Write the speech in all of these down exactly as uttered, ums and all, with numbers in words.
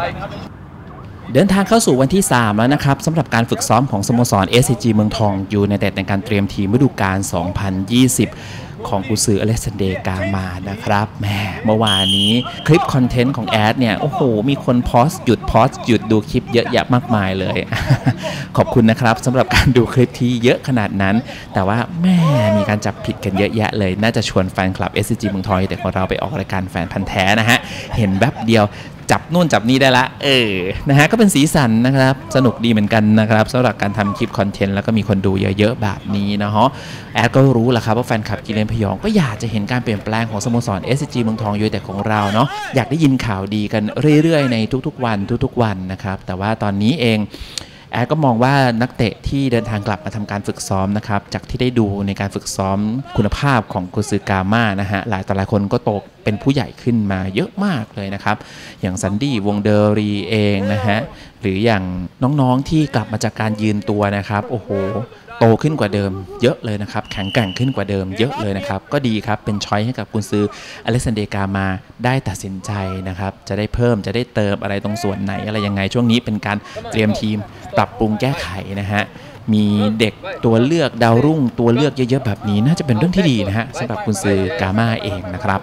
เดินทางเข้าสู่วันที่สามแล้วนะครับสำหรับการฝึกซ้อมของสโมสร เอส ซี จี เมืองทองยูไนเต็ดในการเตรียมทีมฤดูกาล สองพันยี่สิบ ของกุนซืออเล็กซานเดร์ กามานะครับแหมเมื่อวานนี้คลิปคอนเทนต์ของแอดเนี่ยโอ้โหมีคนโพสต์หยุดโพสต์หยุดดูคลิปเยอะแยะมากมายเลย ขอบคุณนะครับสำหรับการดูคลิปที่เยอะขนาดนั้นแต่ว่าแม่มีการจับผิดกันเยอะแยะเลยน่าจะชวนแฟนคลับ เอส ซี จี เมืองทองแต่ของเราไปออกรายการแฟนพันธุ์แท้นะฮะเห็นแบบเดียวจับนู่นจับนี่ได้ละเออนะฮะก็เป็นสีสันนะครับสนุกดีเหมือนกันนะครับสำหรับการทำคลิปคอนเทนต์แล้วก็มีคนดูเยอะๆแบบนี้นะฮะแอดก็รู้แหละครับว่าแฟนคลับกิเลนพยองก็อยากจะเห็นการเปลี่ยนแปลงของสโมสร เอส ซี จี เมืองทองยูไนเต็ดของเราเนาะอยากได้ยินข่าวดีกันเรื่อยๆในทุกๆวันทุกๆวันนะครับแต่ว่าตอนนี้เองแอดก็มองว่านักเตะที่เดินทางกลับมาทำการฝึกซ้อมนะครับจากที่ได้ดูในการฝึกซ้อมคุณภาพของกุนซือกาม่านะฮะหลายต่อหลายคนก็โตเป็นผู้ใหญ่ขึ้นมาเยอะมากเลยนะครับอย่างซันดี้วงเดอรีเองนะฮะหรืออย่างน้องๆที่กลับมาจากการยืนตัวนะครับโอ้โหโตขึ้นกว่าเดิมเยอะเลยนะครับแข็งแกร่งขึ้นกว่าเดิมเยอะเลยนะครับก็ดีครับเป็นช้อยให้กับกุนซืออเล็กซานเดร์ กามาได้ตัดสินใจนะครับจะได้เพิ่มจะได้เติมอะไรตรงส่วนไหนอะไรยังไงช่วงนี้เป็นการเตรียมทีมปรับปรุงแก้ไขนะฮะมีเด็กตัวเลือกดาวรุ่งตัวเลือกเยอะๆแบบนี้น่าจะเป็นเรื่องที่ดีนะฮะสำหรับกุนซือกาม่าเองนะครับ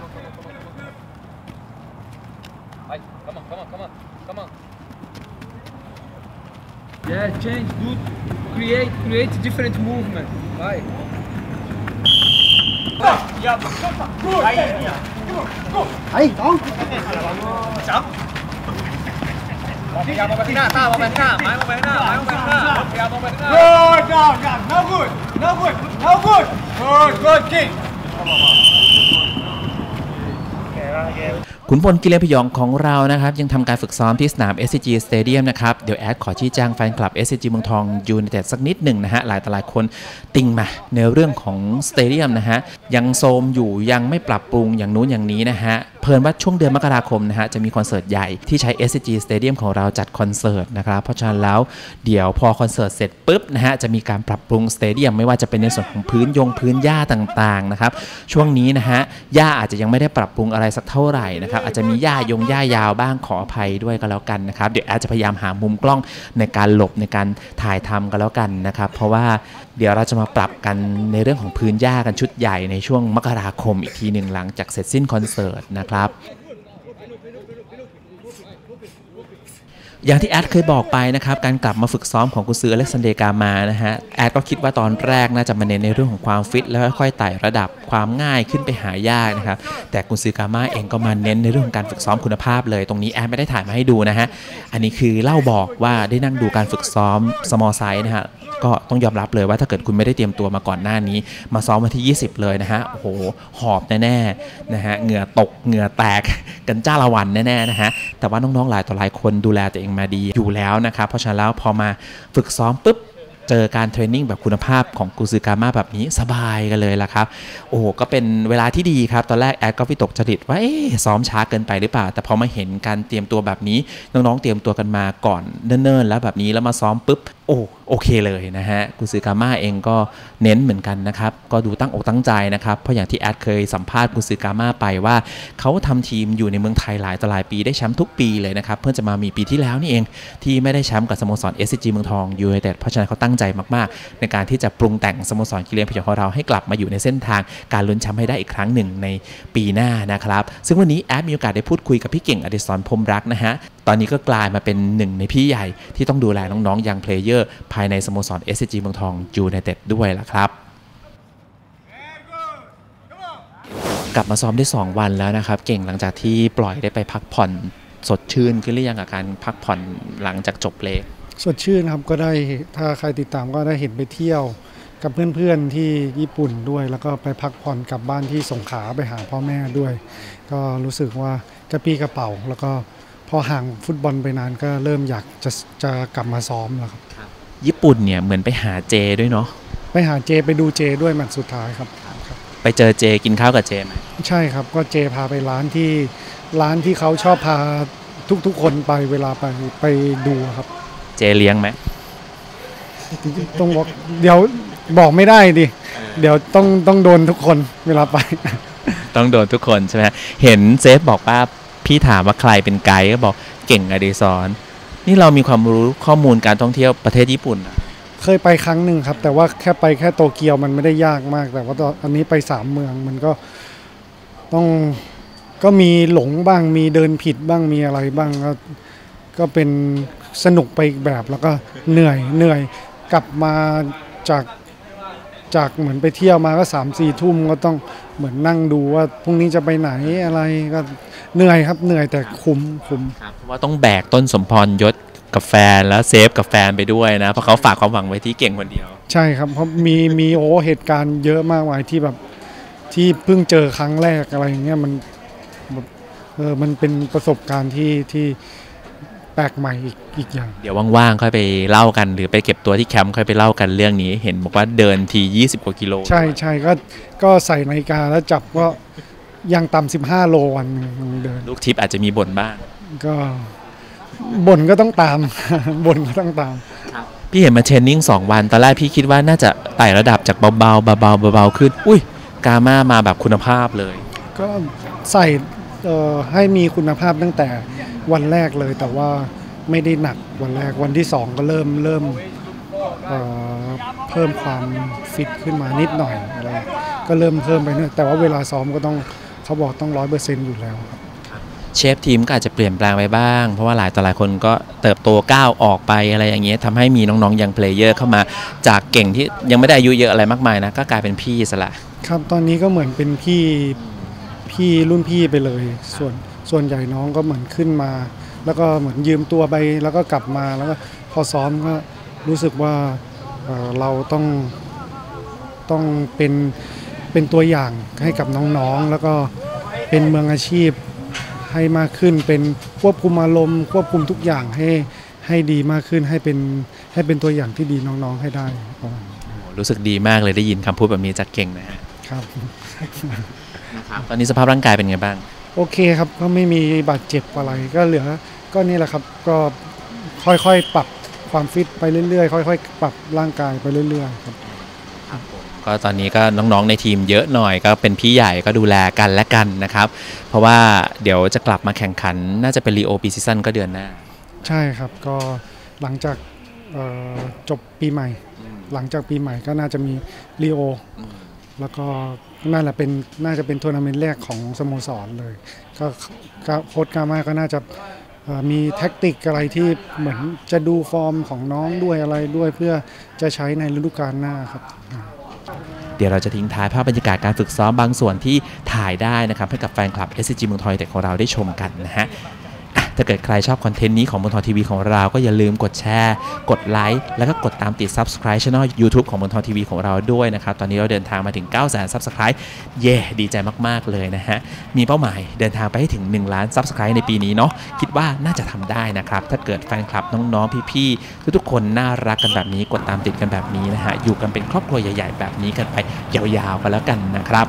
Yeah, change, dude. Create, create different movement. Vai. Aí, então. Chấm. Bóng bóng bên hông, ta bóng bên hông, máy bóng bên hông, máy bóng bên hông. Bóng bóng bên hông. Good, no, no, no good, no good, no good. Good, good, king. ขุนพลกิเลนพยองของเรานะครับยังทำการฝึกซ้อมที่สนาม เอส ซี จี Stadium นะครับเดี๋ยวแอดขอชี้แจงแฟนคลับ เอส ซี จี เมืองทองยูไนเต็ดสักนิดหนึ่งนะฮะหลายต่อหลายคนติงมาในเรื่องของสเตเดียมนะฮะยังโทรมอยู่ยังไม่ปรับปรุงอย่างนู้นอย่างนี้นะฮะเพิ่นว่าช่วงเดือนมกราคมนะฮะจะมีคอนเสิร์ตใหญ่ที่ใช้ เอส ซี จี Stadium ของเราจัดคอนเสิร์ตนะครับเพราะฉะนั้นแล้วเดี๋ยวพอคอนเสิร์ตเสร็จปุ๊บนะฮะจะมีการปรับปรุงสเตเดียมไม่ว่าจะเป็นในส่วนของพื้นยงพื้นหญ้าต่างๆนะครับช่วงนี้นะฮะหญ้าอาจจะยังไม่ได้ปรับปรุงอะไรสักเท่าไหร่นะครับอาจจะมีหญ้ายงหญ้ายาวบ้างขออภัยด้วยก็แล้วกันนะครับเดี๋ยวอาจจะพยายามหามุมกล้องในการหลบในการถ่ายทำกันแล้วกันนะครับเพราะว่าเดี๋ยวเราจะมาปรับกันในเรื่องของพื้นหญ้ากันชุดใหญ่ในช่วงมกราคมอีกทีหนึ่งหลังจากเสร็จสิ้นคอนเสิร์ตนะครับอย่างที่แอดเคยบอกไปนะครับการกลับมาฝึกซ้อมของกุนซืออเล็กซานเดร์ กามานะฮะแอดก็คิดว่าตอนแรกน่าจะมาเน้นในเรื่องของความฟิตแล้วค่อยๆไต่ระดับความง่ายขึ้นไปหายากนะครับแต่กุนซือกามาเองก็มาเน้นในเรื่องของการฝึกซ้อมคุณภาพเลยตรงนี้แอดไม่ได้ถ่ายมาให้ดูนะฮะอันนี้คือเล่าบอกว่าได้นั่งดูการฝึกซ้อม small size นะฮะก็ต้องยอมรับเลยว่าถ้าเกิดคุณไม่ได้เตรียมตัวมาก่อนหน้านี้มาซ้อมวันที่ยี่สิบเลยนะฮะโอ้โหหอบแน่ๆนะฮะเหงื่อตกเหงื่อแตกกันจ้าละวันแน่ๆนะฮะแต่ว่าน้องๆหลายต่อหลายคนดูแลตัวเองมาดีอยู่แล้วนะครับเพราะฉะนั้นแล้วพอมาฝึกซ้อมปุ๊บเจอการเทรนนิ่งแบบคุณภาพของกุนซือกาม่าแบบนี้สบายกันเลยละครับโอ้โหก็เป็นเวลาที่ดีครับตอนแรกแอดก็วิตกจริตว่าเอ๊ะซ้อมช้าเกินไปหรือเปล่าแต่พอมาเห็นการเตรียมตัวแบบนี้น้องๆเตรียมตัวกันมาก่อนเนิ่นๆแล้วแบบนี้แล้วมาซ้อมปุ๊บโอ้โอเคเลยนะฮะกุนซือกาม่าเองก็เน้นเหมือนกันนะครับก็ดูตั้งอกตั้งใจนะครับเพราะอย่างที่แอดเคยสัมภาษณ์กุนซือกาม่าไปว่าเขาทำทีมอยู่ในเมืองไทยหลายต่อหลายปีได้แชมป์ทุกปีเลยนะครับเพื่อจะมามีปีที่แล้วนี่เองที่ไม่ได้แชมป์กับสโมสร เอส ซี จี เมืองทองยูไนเต็ดเพราะฉะนั้นเขาตั้งใจมากๆในการที่จะปรุงแต่งสโมสรกิเลนพยองของเราให้กลับมาอยู่ในเส้นทางการลุ้นแชมป์ให้ได้อีกครั้งหนึ่งในปีหน้านะครับซึ่งวันนี้แอดมีโอกาสได้พูดคุยกับพี่เก่งอดิศรพรหมรักนะฮะตอนนี้ก็กลายมาเป็นหนึ่งในพี่ใหญ่ที่ต้องดูแลน้องๆยังเพลเยอร์ภายในสโมสร เอส ซี จี เมืองทองยูไนเต็ดด้วยล่ะครับกลับมาซ้อมได้สองวันแล้วนะครับเก่งหลังจากที่ปล่อยได้ไปพักผ่อนสดชื่นขึ้นหรือยังกับการพักผ่อนหลังจากจบเลกสดชื่นครับก็ได้ถ้าใครติดตามก็ได้เห็นไปเที่ยวกับเพื่อนๆที่ญี่ปุ่นด้วยแล้วก็ไปพักผ่อนกลับบ้านที่สงขลาไปหาพ่อแม่ด้วยก็รู้สึกว่ากระปี้กระเป๋าแล้วก็พอห่างฟุตบอลไปนานก็เริ่มอยากจะจะกลับมาซ้อมแล้วครับญี่ปุ่นเนี่ยเหมือนไปหาเจด้วยเนาะไปหาเจไปดูเจด้วยแมตช์สุดท้ายครับไปเจอเจกินข้าวกับเจไหมใช่ครับก็เจพาไปร้านที่ร้านที่เขาชอบพาทุกๆคนไปเวลาไปไปดูครับเจเลี้ยงไหมต้องบอกเดี๋ยวบอกไม่ได้ดิเดี๋ยวต้องต้องโดนทุกคนเวลาไปต้องโดนทุกคนใช่ไหมเห็นเซฟบอกว่าพี่ถามว่าใครเป็นไกด์ก็บอกเก่งอเดซอนนี่เรามีความรู้ข้อมูลการท่องเที่ยวประเทศญี่ปุ่นเคยไปครั้งหนึ่งครับแต่ว่าแค่ไปแค่โตเกียวมันไม่ได้ยากมากแต่ว่าตอนอันนี้ไปสามเมืองมันก็ต้องก็มีหลงบ้างมีเดินผิดบ้างมีอะไรบ้างก็ก็เป็นสนุกไปอีกแบบแล้วก็เหนื่อยเหนื่อยกลับมาจากจากเหมือนไปเที่ยวมาก็สามสี่ทุ่มก็ต้องเหมือนนั่งดูว่าพรุ่งนี้จะไปไหนอะไรก็เหนื่อยครับเหนื่อยแต่คุ้มคุ้มเพราะว่าต้องแบกต้นสมพรยศกับแฟนแล้วเซฟกับแฟนไปด้วยนะเพราะเขาฝากความหวังไว้ที่เก่งคนเดียวใช่ครับเพราะมีมีโอ้เหตุการณ์เยอะมากมายที่แบบที่เพิ่งเจอครั้งแรกอะไรอย่างเงี้ยมันเออมันเป็นประสบการณ์ที่ที่แปลกใหม่อีกอีกอย่างเดี๋ยวว่างๆค่อยไปเล่ากันหรือไปเก็บตัวที่แคมป์ค่อยไปเล่ากันเรื่องนี้เห็นบอกว่าเดินทียี่สิบกว่ากิโลใช่ใช่ก็ก็ใส่นาฬิกาแล้วจับก็ยังต่ำสิบห้าโลวันเดินลูกทิปอาจจะมีบ่นบ้างก็บ่นก็ต้องตามบ่นก็ต้องตามพี่เห็นมาเทรนนิ่งสองวันตอนแรกพี่คิดว่าน่าจะไต่ระดับจากเบาๆเบาๆเบาๆขึ้นอุ้ยกาม่ามาแบบคุณภาพเลยก็ใส่ให้มีคุณภาพตั้งแต่วันแรกเลยแต่ว่าไม่ได้หนักวันแรกวันที่สองก็เริ่มเริ่มเ, เพิ่มความฟิตขึ้นมานิดหน่อยอะไรก็เริ่มเพิ่มไปเนี่ยแต่ว่าเวลาซ้อมก็ต้องเขาบอกต้องร้อยเปอร์เซ็นต์อยู่แล้วครับเชฟทีมก็อาจจะเปลี่ยนแปลงไปบ้างเพราะว่าหลายต่อหลายคนก็เติบโตก้าวออกไปอะไรอย่างเงี้ยทำให้มีน้องๆยังเพลเยอร์เข้ามาจากเก่งที่ยังไม่ได้อายุเยอะอะไรมากมายนะก็กลายเป็นพี่ซะละครับตอนนี้ก็เหมือนเป็นพี่พี่รุ่นพี่ไปเลยส่วนส่วนใหญ่น้องก็เหมือนขึ้นมาแล้วก็เหมือนยืมตัวไปแล้วก็กลับมาแล้วก็พอซ้อมก็รู้สึกว่า เ, เราต้องต้องเป็นเป็นตัวอย่างให้กับน้องๆแล้วก็เป็นมืออาชีพให้มากขึ้นเป็นควบคุมอารมณ์ควบคุมทุกอย่างให้ให้ดีมากขึ้นให้เป็นให้เป็นตัวอย่างที่ดีน้องๆให้ได้รู้สึกดีมากเลยได้ยินคำพูดแบบนี้จากเก่งนะฮะครับนะครับตอนนี้สภาพร่างกายเป็นไงบ้างโอเคครับก็ไม่มีบาดเจ็บอะไรก็เหลือก็นี่แหละครับก็ค่อยๆปรับความฟิตไปเรื่อยๆค่อยๆปรับร่างกายไปเรื่อยๆครับก็ตอนนี้ก็น้องๆในทีมเยอะหน่อยก็เป็นพี่ใหญ่ก็ดูแลกันและกันนะครับเพราะว่าเดี๋ยวจะกลับมาแข่งขันน่าจะเป็นรีโอปีซีซั่นก็เดือนหน้าใช่ครับก็หลังจากจบปีใหม่หลังจากปีใหม่ก็น่าจะมีรีโอแล้วก็น่าจะเป็นน่าจะเป็นทัวร์นาเมนต์แรกของสโมสรเลยก็โค้ชกาม่าก็น่าจะมีแท็กติกอะไรที่เหมือนจะดูฟอร์มของน้องด้วยอะไรด้วยเพื่อจะใช้ในฤดูกาลหน้าครับเดี๋ยวเราจะทิ้งท้ายภาพบรรยากาศการฝึกซ้อมบางส่วนที่ถ่ายได้นะครับให้กับแฟนคลับ เอส ซี จี เมืองทองยูไนเต็ดของเราได้ชมกันนะฮะถ้าเกิดใครชอบคอนเทนต์นี้ของเมืองทองทีวีของเราก็อย่าลืมกดแชร์กดไลค์แล้วก็กดตามติด Subscribe Channel YouTube ของเมืองทองทีวีของเราด้วยนะครับตอนนี้เราเดินทางมาถึง เก้าแสน Subscribe เย่ดีใจมากๆเลยนะฮะมีเป้าหมายเดินทางไปให้ถึงหนึ่งล้าน Subscribe ในปีนี้เนาะคิดว่าน่าจะทำได้นะครับถ้าเกิดแฟนคลับน้องๆพี่ๆทุกๆคนน่ารักกันแบบนี้กดตามติดกันแบบนี้นะฮะอยู่กันเป็นครอบครัวใหญ่ๆแบบนี้กันไปยาวๆกันแล้วกันนะครับ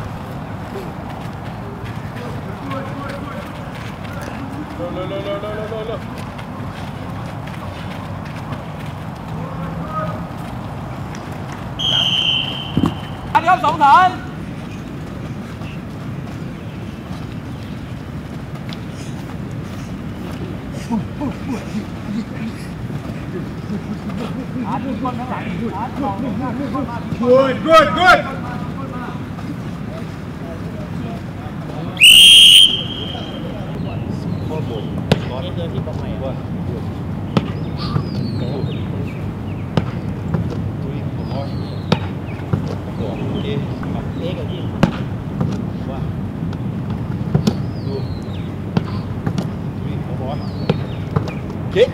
ครับสองฐานGood, good, good. Okay.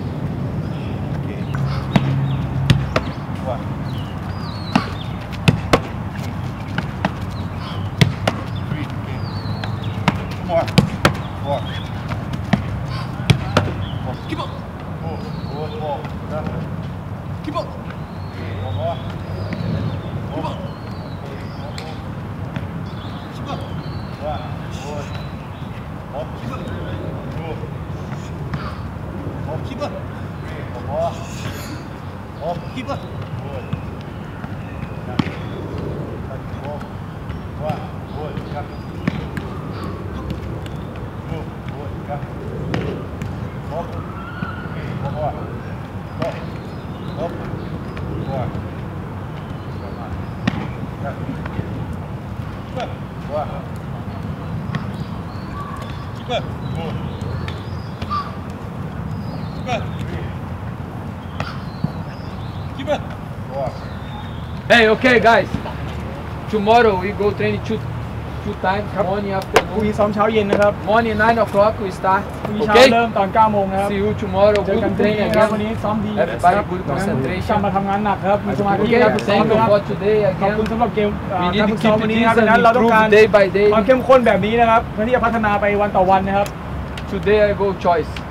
Keep up. Keep up. Keep up. Keep up. Keep up. Keep up. Hey, okay, guys. Tomorrow we go training two, two times. Morning, พรุ่งนี้ afternoon. ซ้อมเช้าเย็นนะครับ Morning nine o'clock we start. พรุ่งนี้เช้า Okay. เริ่มตอนเก้าโมงนะครับ See you tomorrow. เจอกัน Good พรุ่งนี้ training นะครับวัน again. นี้ซ้อมดี Everybody good กลับ concentration. มาทำงานหนักครับมีสมาธิ Okay. ครับฝึกซ้อม Thank นะ you ครับ for today ขอบคุณ again. สำหรับเกมเอ่อ We การ need ฝึ to กซ้อม keep วัน it นี้ this นะครับดังนั้น and เราต้องการ improve day by day. ความเข้มข้นแบบนี้นะครับเพื่อที่จะพัฒนาไปวันต่อวันนะครับ Today I go choice.